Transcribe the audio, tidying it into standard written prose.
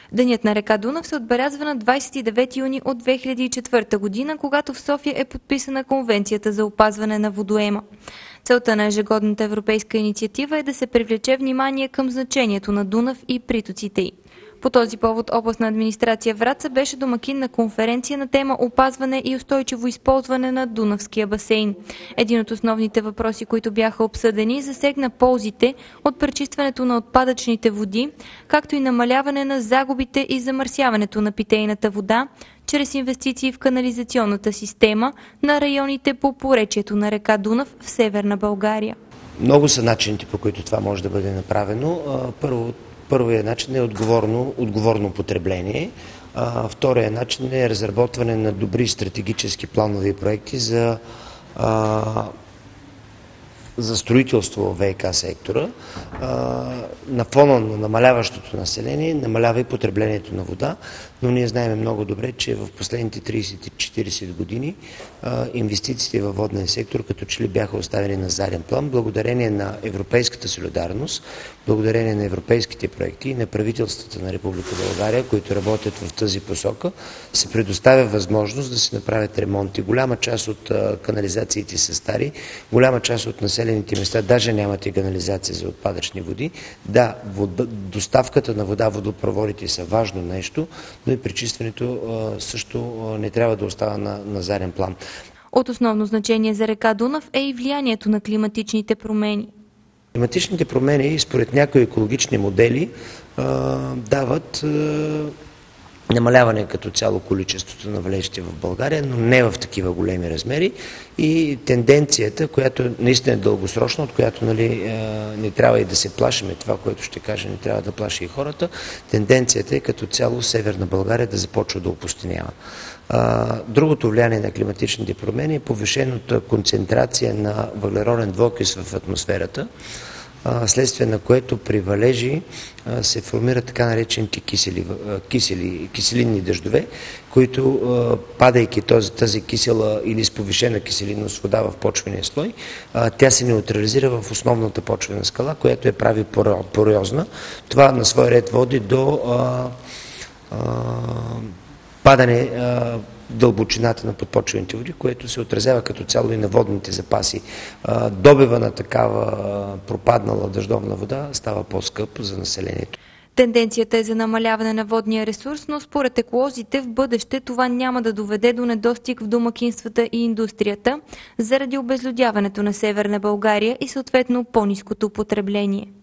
Денят на река Дунав се отбелязва на 29 юни от 2004 година, когато в София е подписана Конвенцията за опазване на водоема. Целта на ежегодната европейска инициатива е да се привлече внимание към значението на Дунав и притоците й. По този повод областна администрация Враца беше домакин на конференция на тема опазване и устойчиво използване на Дунавския басейн. Един от основните въпроси, които бяха обсъдени, засегна ползите от пречистването на отпадъчните води, както и намаляване на загубите и замърсяването на питейната вода, чрез инвестиции в канализационната система на районите по поречието на река Дунав в Северна България. Много са начините, по които това може да бъде направено. Първият начин е отговорно потребление. Вторият начин е разработване на добри стратегически планови и проекти за строителство в ВиК сектора. На фона на намаляващото население намалява и потреблението на вода, но ние знаем много добре, че в последните 30-40 години инвестициите във водния сектор като че ли бяха оставени на заден план, благодарение на европейската солидарност, благодарение на европейските проекти и на правителствата на Република България, които работят в тази посока, се предоставя възможност да се направят ремонти. Голяма част от канализациите са стари, голяма част от населените места даже нямат и канализация за отпадъчни води. Да, доставката на вода, водопроводите са важно нещо, но и пречистването също не трябва да остава на заден план. От основно значение за река Дунав е и влиянието на климатичните промени. Климатичните промени, според някои екологични модели, дават намаляване като цяло количеството на валежите в България, но не в такива големи размери. И тенденцията, която наистина е дългосрочна, от която не трябва и да се плашиме, това, което ще кажа, не трябва да плаши и хората, тенденцията е като цяло Северна България да започва да опустинява. Другото влияние на климатичните промени е повишената концентрация на въглероден двуокис в атмосферата, следствие на което при валежи се формират така наречените киселинни дъждове, които, падайки тази кисела или с повишена киселинност вода в почвения слой, тя се неутрализира в основната почвена скала, която я прави пороозна. Това на свой ред води до падане дълбочината на подпочвените води, което се отразява като цяло и на водните запаси. Добива на такава пропаднала дъждовна вода става по-скъп за населението. Тенденцията е за намаляване на водния ресурс, но според еколозите в бъдеще това няма да доведе до недостиг в домакинствата и индустрията, заради обезлюдяването на Северна България и съответно по-ниското потребление.